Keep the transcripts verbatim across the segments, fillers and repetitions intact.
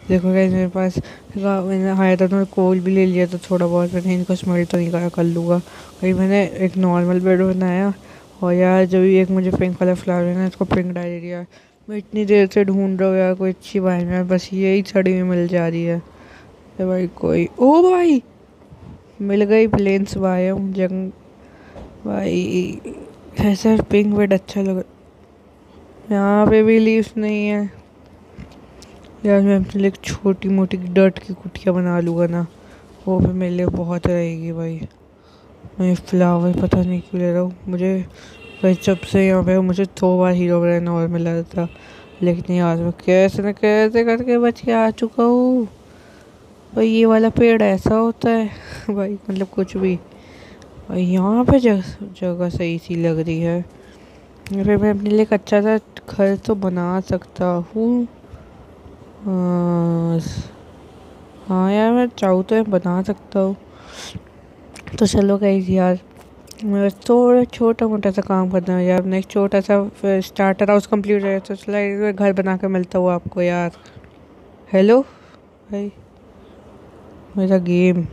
देखो गाइस मेरे पास रा- मैंने आया था तो मैं कोल भी ले लिया था थोड़ा बहुत। मैंने इनको स्मेल तो नहीं करा, कर लूँगा। कहीं मैंने एक नॉर्मल बेड बनाया और यार जब भी एक मुझे पिंक वाला फ्लावर है ना, इसको पिंक डायरिया। मैं इतनी देर से ढूंढ रहा हूँ यार कोई अच्छी वाइन में, बस यही सड़ी हुई मिल जा रही है। ए भाई कोई, ओ भाई मिल गई प्लेन्स वायम जंग भाई। ऐसा पिंक बेड अच्छा लगा। यहाँ पे भी लीव्स नहीं है यार। मैं अपने लिए एक छोटी मोटी डर्ट की कुटिया बना लूँगा ना, वो भी मेरे लिए बहुत रहेगी भाई। मैं फ्लावर पता नहीं क्यों ले रहा हूँ मुझे। भाई जब से यहाँ पे मुझे दो बार हीरो ब्रांड और मिला था, लेकिन यार मैं कैसे न कैसे करके बच के आ चुका हूँ। भाई ये वाला पेड़ ऐसा होता है भाई, मतलब कुछ भी। और यहाँ पे जगह जगह सही सी लग रही है। फिर मैं अपने लिए एक अच्छा सा घर तो बना सकता हूँ। हाँ हाँ यार, मैं चाहूँ तो मैं बना सकता हूँ। तो चलो गाइस यार, मैं बस थोड़ा छोटा मोटा सा काम करना है यार। अपना एक छोटा सा स्टार्टर हाउस कंप्लीट है तो चला एक घर बना के मिलता हूँ आपको यार। हेलो भाई, मेरा game.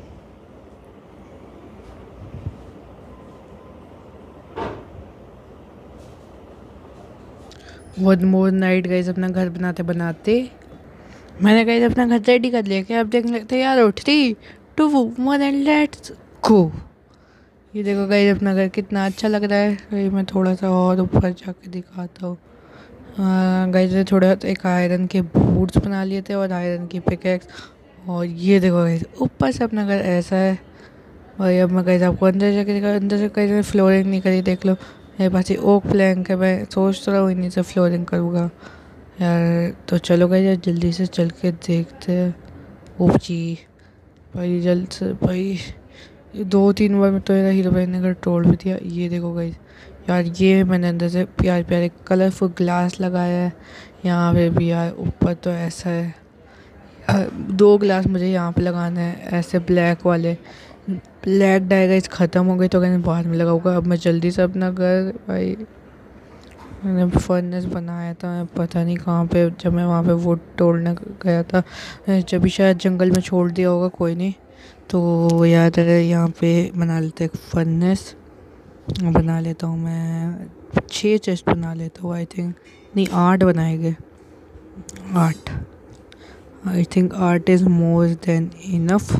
One more night guys, अपना घर बनाते बनाते मैंने गाइस अपना घर रेडी कर लिया। क्या अब देख लेते यार, हो three two one and let's go. ये देखो गाइस अपना घर कितना अच्छा लग रहा है। भाई मैं थोड़ा सा और ऊपर जाके दिखाता हूँ। गाइस ने थोड़ा एक आयरन के बूट्स बना लिए थे और आयरन की पिकेक्स। और ये देखो गाइस ऊपर से अपना घर ऐसा है। भाई अब मैं गाइस आपको अंदर जाके दिखा, अंदर से कहीं फ्लोरिंग नहीं करी, देख लो। मेरे पास ये ओक प्लैंक है, मैं सोच तो रहा हूँ इन्हीं से फ्लोरिंग करूँगा यार। तो चलो गाइस यार जल्दी से चल के देखते हैं। ओपची भाई जल्द से भाई, ये दो तीन बार मैं तो मेरा हीरो भाई ने घर तोड़ भी दिया। ये देखो गाइस यार, ये मैंने अंदर से प्यारे प्यारे कलरफुल ग्लास लगाया है। यहाँ पे भी यार ऊपर तो ऐसा है। अ, दो ग्लास मुझे यहाँ पे लगाना है ऐसे ब्लैक वाले। ब्लैक डाई गाइस ख़त्म हो गई तो कहने बाद में लगाऊंगा। अब मैं जल्दी से अपना घर भाई, मैंने फर्नेस बनाया था, मैं पता नहीं कहाँ पे, जब मैं वहाँ पे वुड तोड़ने गया था। जब भी शायद जंगल में छोड़ दिया होगा, कोई नहीं। तो याद है यहाँ पे बना लेते एक फर्नेस। बना लेता हूँ मैं छः चेस्ट बना लेता हूँ आई थिंक। नहीं आठ बनाएंगे, आठ। I think art is more than enough.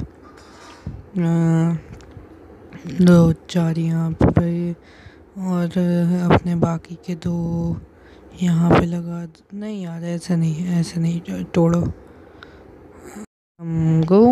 दो चार यहाँ पे भाई, और अपने बाकी के दो यहाँ पे लगा द- नहीं यार ऐसे नहीं, ऐसे नहीं, जो- तोड़ो। हम गो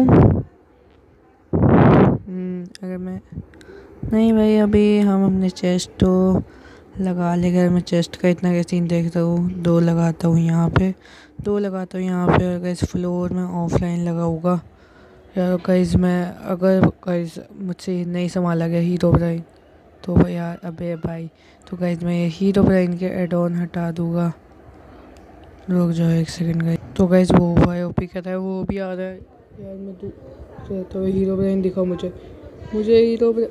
अगर मैं नहीं भाई, अभी हम अपने चेस्ट तो लगा ले। अगर मैं चेस्ट का इतना का सीन देखता हूँ, दो लगाता हूँ यहाँ पे, दो लगाता हूँ यहाँ पे। और गैस फ्लोर में ऑफलाइन लगाऊंगा यार। गाइस मैं अगर गाइस मुझसे नहीं संभाला गया हीरो ब्राइन तो भाई यार, अबे भाई। तो गाइस मैं ये हीरो ब्राइन के एड ऑन हटा दूंगा। रुक जाओ एक सेकंड गाइस। तो गाइस वो भाई ओपी कहता है, वो भी आ रहा है यार। मैं तो चाहता हूँ हीरो ब्राइन दिखाओ मुझे, मुझे हीरो ब्राइन।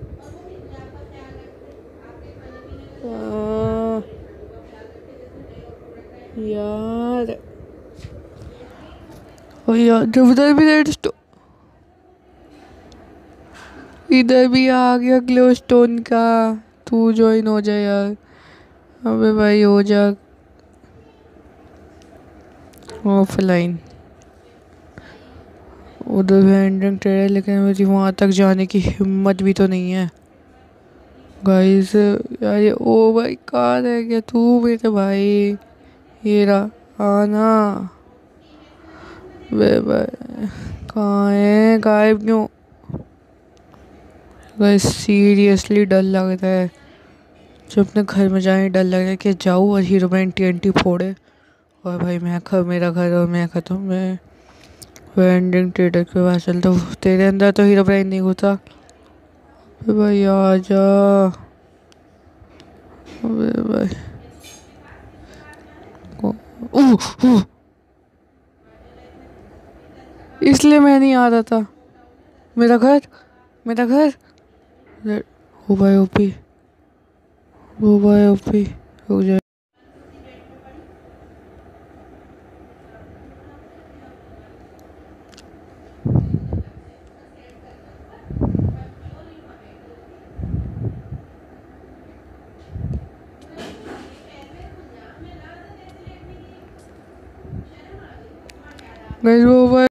यार ओ यार, जब उधर भी रेड स्टोन, इधर भी आ गया ग्लो स्टोन का। तू ज्वाइन हो जाए यार। अबे भाई हो जा ऑफलाइन। उधर भी एंडिंग ट्रेड है, लेकिन मेरी वहाँ तक जाने की हिम्मत भी तो नहीं है गाइस यार। ये ओ भाई कहाँ रह गया तू मेरे भाई, ये रहा आना। वे भाई कहाँ है, गायब क्यों? गाइस सीरियसली डर लग रहा है। जब अपने घर में जाने डर लग रहा है कि जाऊँ और हीरो मैन टीएनटी फोड़े और भाई मैं खा मेरा घर और मैं खत्म। मैं वेंडिंग ट्रेडर के पास चलता हूँ। तेरे अंदर तो हीरो ब्राइन नहीं घुसा? अबे भाई आ जा। अबे भाई को- उह, उह, इसलिए मैं नहीं आ रहा था। मेरा घर, मेरा घर। ले- ओ भाई ओपी, ओ भाई ओपी। रुक जा। गाइस वो